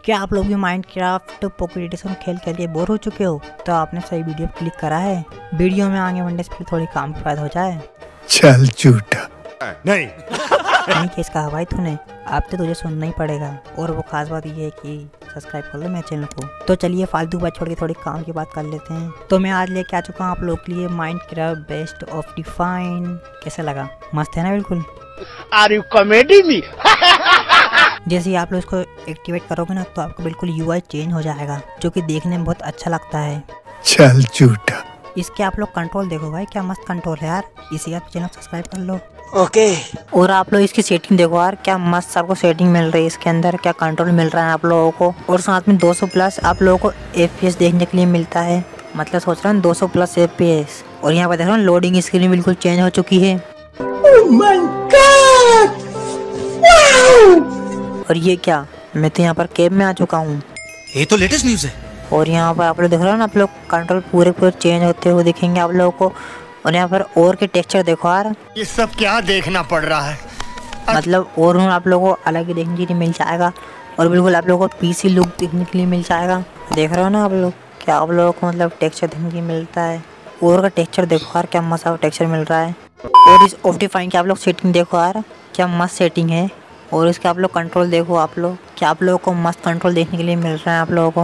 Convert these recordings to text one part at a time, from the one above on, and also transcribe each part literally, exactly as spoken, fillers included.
क्या आप लोग भी माइनक्राफ्ट पॉकेट एडिशन खेल के लिए बोर हो चुके हो? तो आपने सही वीडियो क्लिक करा है। वीडियो में आगे बढ़ने से थोड़ी काम की बात हो जाए। चल झूठा नहीं नहीं केस कहा भाई तूने, अब तो तुझे सुनना ही पड़ेगा। और वो खास बात ये है कि सब्सक्राइब कर लो मेरे चैनल को। तो चलिए फालतू बात छोड़ के थोड़ी काम की बात कर लेते हैं। तो मैं आज लेके आ चुका हूँ आप लोग के लिए माइनक्राफ्ट बेस्ट ऑफ डिफाइन। कैसा लगा? मस्त है ना? बिल्कुल। Are you comedy me? जैसे ही आप लोग इसको एक्टिवेट करोगे ना तो आपको बिल्कुल यूआई चेंज हो जाएगा, जो कि देखने में बहुत अच्छा लगता है। चल झूठा। इसके आप लोग कंट्रोल देखो भाई, क्या मस्त कंट्रोल है यार। इसी आप चैनल सब्सक्राइब कर लो। Okay okay. और आप लोग इसकी सेटिंग देखो यार, क्या मस्त आपको सेटिंग मिल रही है इसके अंदर, क्या कंट्रोल मिल रहा है आप लोगों को। और साथ में दो सौ प्लस आप लोगों को एफपीएस देखने के लिए मिलता है। मतलब सोच रहे हैं दो सौ प्लस एफपीएस। और यहाँ पर देख रहे हो लोडिंग स्क्रीन बिल्कुल चेंज हो चुकी है। oh my God! wow! और ये क्या, मैं तो यहाँ पर केव में आ चुका हूँ। ये तो लेटेस्ट न्यूज़ है। और यहाँ पर आप लोग देख रहे हो ना, आप लोग कंट्रोल पूरे पूरे चेंज होते हुए दिखेंगे आप लोगों को। और यहाँ पर और के टेक्सचर देखो यार, ये सब क्या देखना पड़ रहा है। मतलब और आप लोगों को अलग ही देखने के लिए मिल जाएगा। और बिल्कुल आप लोगों को पीसी लुक देखने के लिए मिल जाएगा। देख रहे हो ना आप लोग, क्या आप लोगों को मतलब टेक्सचर देखने के लिए मिलता है। और का टेक्सचर देखो यार, क्या मस्त टेक्सचर मिल रहा है। और इस ऑप्टिफाइंग की आप लोग सेटिंग देखो यार, क्या मस्त सेटिंग है। और इसके आप लोग कंट्रोल देखो आप लोग, क्या आप लोगों को मस्त कंट्रोल देखने के लिए मिल रहा है आप लोगों को।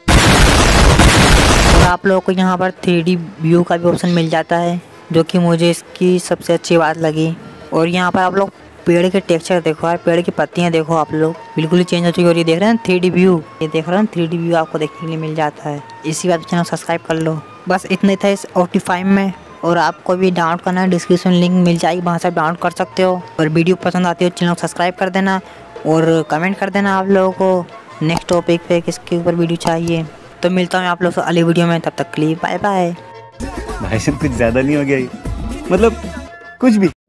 और आप लोगों को यहाँ पर थ्री डी व्यू का भी ऑप्शन मिल जाता है, जो कि मुझे इसकी सबसे अच्छी बात लगी। और यहाँ पर आप लोग पेड़ के टेक्सचर देखो यार, पेड़ की पत्तियाँ देखो आप लोग, बिल्कुल ही चेंज हो चुकी है। और ये देख रहे हैं थ्री डी व्यू, ये देख रहे हैं थ्री डी व्यू आपको देखने के लिए मिल जाता है। इसी बात चैनल सब्सक्राइब कर लो। बस इतना ही था इस ऑप्टिफाइम में। और आपको भी डाउनलोड करना है, डिस्क्रिप्शन लिंक मिल जाएगी, वहाँ से डाउनलोड कर सकते हो। और वीडियो पसंद आती हो चैनल को सब्सक्राइब कर देना और कमेंट कर देना आप लोगों को नेक्स्ट टॉपिक पे किसके ऊपर वीडियो चाहिए। तो मिलता हूँ आप लोग से अगली वीडियो में, तब तक के लिए बाय बाय। भाई साहब कुछ ज़्यादा नहीं हो गया, मतलब कुछ भी।